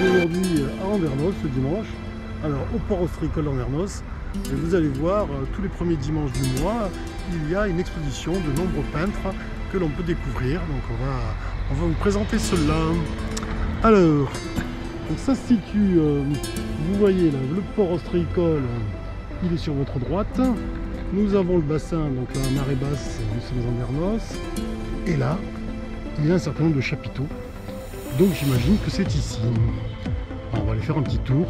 aujourd'hui à Andernos ce dimanche, alors au port ostréicole Andernos, et vous allez voir tous les premiers dimanches du mois, il y a une exposition de nombreux peintres que l'on peut découvrir. Donc on va vous présenter cela. Alors, donc ça se situe, vous voyez là, le port ostréicole, il est sur votre droite. Nous avons le bassin, donc la marée basse, nous sommes en Andernos. Et là, il y a un certain nombre de chapiteaux. Donc j'imagine que c'est ici. Alors, on va aller faire un petit tour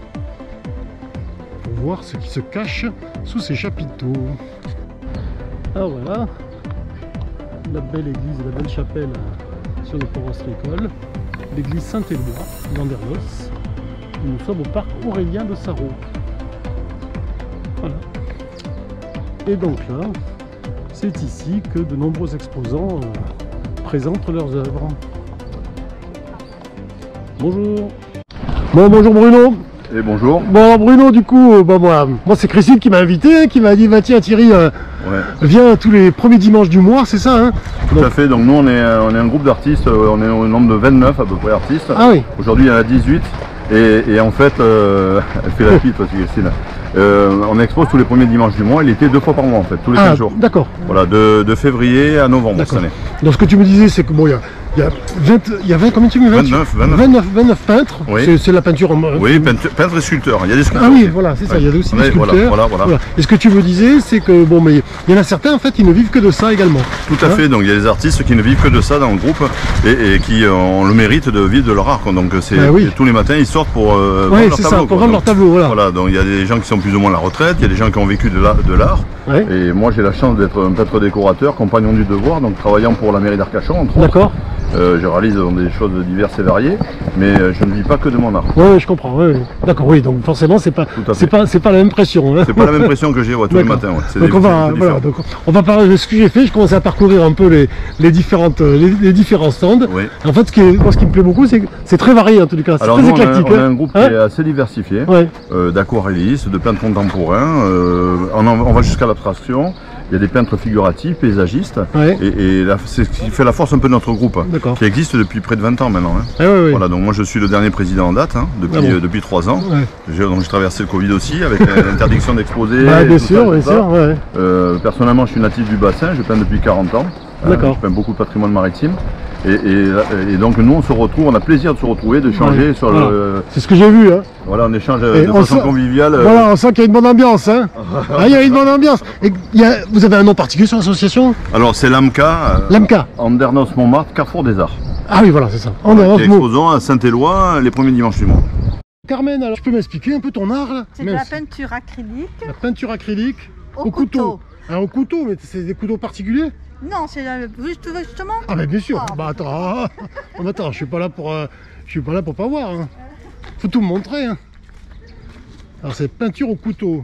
pour voir ce qui se cache sous ces chapiteaux. Alors voilà, la belle église, la belle chapelle sur le port ostréicole, l'église Saint-Éloi d'Andernos. Nous sommes au parc Aurélien de Sarraut. Voilà. Et donc là, c'est ici que de nombreux exposants présentent leurs œuvres. Bonjour. Bon, bonjour Bruno. Et bonjour. Bon Bruno, du coup, moi c'est Christine qui m'a invité, qui m'a dit bah, tiens Thierry, viens tous les premiers dimanches du mois, c'est ça hein? Tout à fait, donc nous on est un groupe d'artistes, on est au nombre de 29 à peu près artistes. Ah oui. Aujourd'hui il y en a 18 et en fait, elle fait la petite aussi Christine. On expose tous les premiers dimanches du mois, il était 2 fois par mois en fait, tous les 15 jours. D'accord. Voilà, de février à novembre cette année. Donc ce que tu me disais c'est que bon, il y a 20, combien tu me dis 29 peintres, oui. C'est la peinture en... Oui, peintres et sculpteurs, il y a des sculpteurs. Ah oui, voilà, c'est ça, il y a aussi des sculpteurs. Voilà. Et ce que tu me disais, c'est que bon, mais il y en a certains en fait, ils ne vivent que de ça également. Tout à fait, donc il y a des artistes qui ne vivent que de ça dans le groupe et qui ont le mérite de vivre de leur art. Donc c'est tous les matins, ils sortent pour vendre leur tableau. Voilà, donc il y a des gens qui sont plus ou moins à la retraite, il y a des gens qui ont vécu de l'art. Et moi j'ai la chance d'être un peintre décorateur, compagnon du devoir, donc travaillant pour la mairie d'Arcachon entre autres. D'accord. Je réalise des choses diverses et variées, mais je ne vis pas que de mon art. Oui, je comprends. Oui. D'accord, oui, donc forcément c'est pas la même pression. Hein. C'est pas la même pression que j'ai tous les matins. Donc on va parler de ce que j'ai fait. Je commence à parcourir un peu les différents stands. Oui. En fait, ce qui me plaît beaucoup, c'est que c'est très varié en tout cas. C'est très éclatique. On a un groupe qui est assez diversifié, d'aquarellistes, de peintres contemporains. On va jusqu'à l'abstraction. Il y a des peintres figuratifs, paysagistes, et c'est ce qui fait la force un peu de notre groupe, qui existe depuis près de 20 ans maintenant. Hein. Voilà, donc moi je suis le dernier président en date, depuis 3 ans. Donc j'ai traversé le Covid aussi, avec l'interdiction d'exposer. Bien sûr. Personnellement, je suis natif du bassin, je peins depuis 40 ans. Je peins beaucoup de patrimoine maritime. Et donc nous on se retrouve, on a plaisir de se retrouver, de changer sur le... C'est ce que j'ai vu. Hein. Voilà, on échange de façon conviviale. Voilà, on sent qu'il y a une bonne ambiance. Hein. Il y a une bonne ambiance. Et vous avez un nom particulier sur l'association? Alors c'est l'AMCA. Andernos Montmartre, Carrefour des Arts. Ah oui, voilà, c'est ça. Exposons à Saint-Éloi les premiers dimanches du mois. Carmen, alors tu peux m'expliquer un peu ton art là? C'est de la peinture acrylique. La peinture acrylique au couteau. Alors au couteau, mais c'est des couteaux particuliers? Non, c'est justement. Ah mais bien sûr. Attends, je suis pas là pour pas voir. Hein. Faut tout me montrer. Hein. Alors c'est peinture au couteau.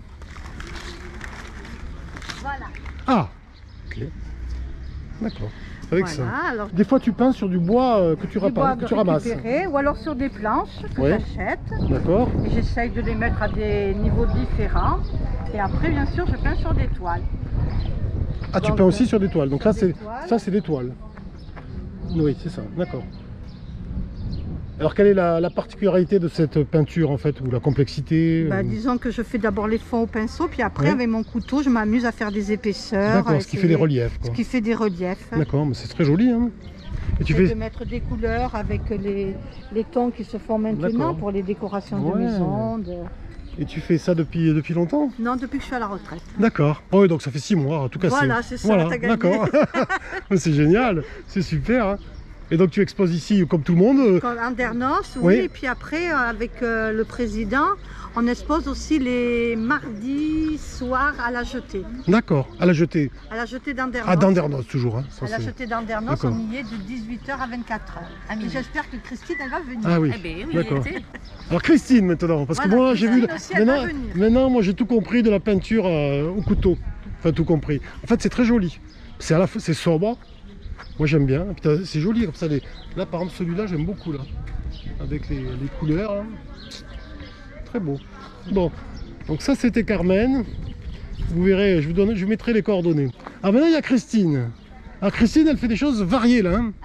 Voilà. Ah. Ok. D'accord. Avec ça. Alors, des fois tu peins sur du bois que tu ramasses. Ou alors sur des planches que j'achète. D'accord. Et j'essaye de les mettre à des niveaux différents. Et après, bien sûr, je peins sur des toiles. Ah, tu peins aussi sur des toiles. Donc là, c'est des toiles. Oui, c'est ça. D'accord. Alors, quelle est la particularité de cette peinture, en fait, ou la complexité? Disons que je fais d'abord les fonds au pinceau, puis après, avec mon couteau, je m'amuse à faire des épaisseurs. D'accord, ce qui fait des reliefs. Ce qui fait des reliefs. D'accord, mais c'est très joli. Hein. Et tu fais de mettre des couleurs avec les tons qui se font maintenant pour les décorations de maison. Et tu fais ça depuis longtemps? Non, depuis que je suis à la retraite. D'accord. Oui, donc ça fait 6 mois, en tout cas. Voilà, c'est ça, t'as gagné. D'accord. C'est génial, c'est super. Hein. Et donc tu exposes ici comme tout le monde? Comme Andernos, oui. Et puis après, avec le président, on expose aussi les mardis soirs à la jetée. D'accord, à la jetée. À la jetée d'Andernos. Ah, d'Andernos toujours. Hein, à la jetée d'Andernos, on y est de 18 h à 24 h. Et j'espère que Christine, elle va venir. Ah oui, d'accord. Alors Christine maintenant, parce que moi j'ai vu... Maintenant, moi j'ai tout compris de la peinture au couteau. Enfin tout compris. En fait c'est très joli. C'est sobre. Moi j'aime bien, c'est joli comme ça. Là par exemple celui-là j'aime beaucoup là. Avec les couleurs. Là. Très beau. Bon, donc ça c'était Carmen. Vous verrez, je vous mettrai les coordonnées. Ah maintenant il y a Christine. Ah Christine elle fait des choses variées là. Hein. Ah c'est de l'abstrait.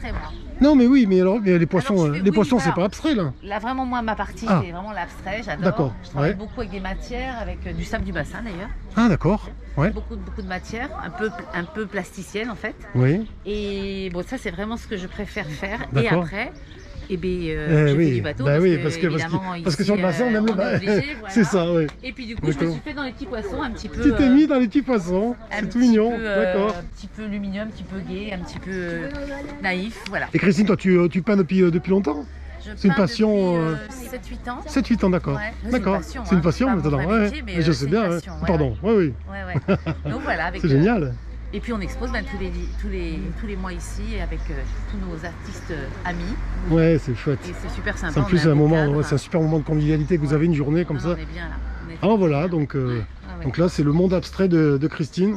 abstrait, moi. Non, mais oui, mais alors les poissons, c'est pas abstrait, là. Là, vraiment, moi, ma partie, c'est vraiment l'abstrait, j'adore. D'accord. Je travaille beaucoup avec des matières, avec du sable du bassin, d'ailleurs. Ah, d'accord. Ouais. Beaucoup de matières, un peu plasticiennes, en fait. Oui. Et bon, ça, c'est vraiment ce que je préfère faire. Et D'accord. après... j'ai fait du bateau parce que sur le bassin on aime le bateau. Voilà. C'est ça, oui. Et puis du coup, je me suis fait dans les petits poissons un petit peu. Tu t'es mis dans les petits poissons, c'est tout mignon, d'accord. Un petit peu lumineux, un petit peu gai, un petit peu naïf, voilà. Et Christine, toi tu peins depuis longtemps? C'est une passion. 7-8 ans. 7-8 ans, d'accord. Ouais, d'accord. C'est une passion maintenant. Ouais. Mais je sais bien. Passion, pardon. Oui. Donc voilà. C'est génial. Et puis on expose tous les mois ici avec tous nos artistes amis. Ouais, c'est chouette. Et c'est super sympa. En plus, c'est un super moment de convivialité que vous avez une journée comme ça. On est bien là. Alors voilà, donc là c'est le monde abstrait de Christine.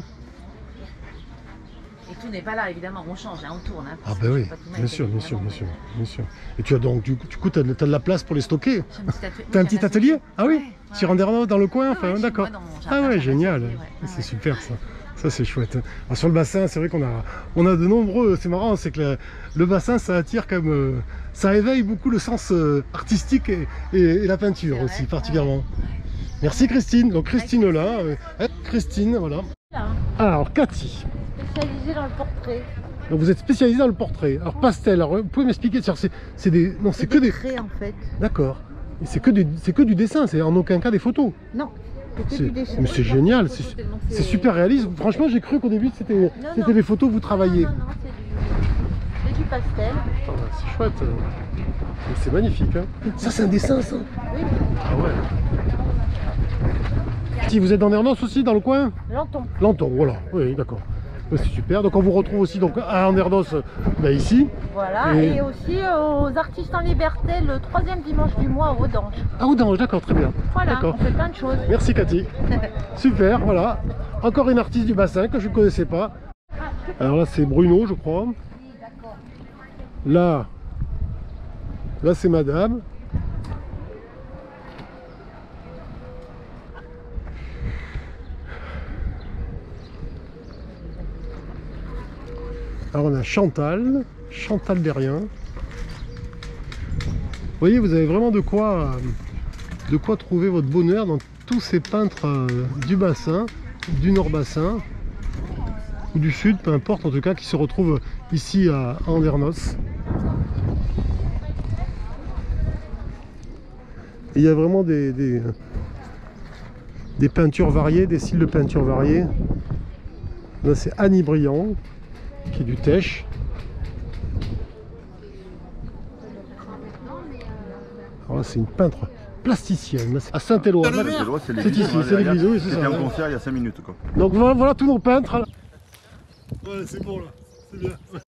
Et tout n'est pas là, évidemment, on change, on tourne. Ah ben oui, bien sûr. Et tu as donc, du coup, tu as de la place pour les stocker. Tu as un petit atelier? Ah oui, sur Andernos dans le coin, enfin, d'accord. Ah ouais, génial, c'est super ça. Ça c'est chouette. Alors, sur le bassin, c'est vrai qu'on a de nombreux. C'est marrant, c'est que le bassin, ça attire comme ça éveille beaucoup le sens artistique et la peinture aussi particulièrement. Merci Christine. Donc Christine là, Christine, voilà. Alors Cathy. Spécialisée dans le portrait. Donc vous êtes spécialisée dans le portrait. Alors pastel. Alors vous pouvez m'expliquer? C'est que des traits en fait. D'accord. Et c'est que du dessin. C'est en aucun cas des photos. Non. Mais c'est génial, c'est super réaliste. Franchement, j'ai cru qu'au début c'était les photos que vous travailliez. Non, c'est du pastel. Ah, c'est chouette. C'est magnifique. Hein. Ça, c'est un dessin, ça? Oui. Ah ouais. Si vous êtes dans Andernos aussi, dans le coin? Lenton, voilà. Oui, d'accord. C'est super. Donc on vous retrouve aussi donc, à Andernos, ici. Voilà, et aussi aux Artistes en Liberté le 3e dimanche du mois à Audange. À Audange, d'accord, très bien. Voilà, on fait plein de choses. Merci Cathy. Super, voilà. Encore une artiste du bassin que je ne connaissais pas. Alors là c'est Bruno, je crois. Là c'est madame. Alors on a Chantal Derrien. Vous voyez, vous avez vraiment de quoi trouver votre bonheur dans tous ces peintres du bassin, du Nord-Bassin ou du Sud, peu importe en tout cas, qui se retrouvent ici à Andernos. Et il y a vraiment des peintures variées, des styles de peinture variés. Là c'est Annie Briand, qui est du Tèche. Alors là c'est une peintre plasticienne à Saint-Éloi. C'est ici, c'est l'église, oui c'est ça. C'était un concert il y a 5 minutes quoi. Donc voilà tous nos peintres. Ouais c'est bon là, c'est bien.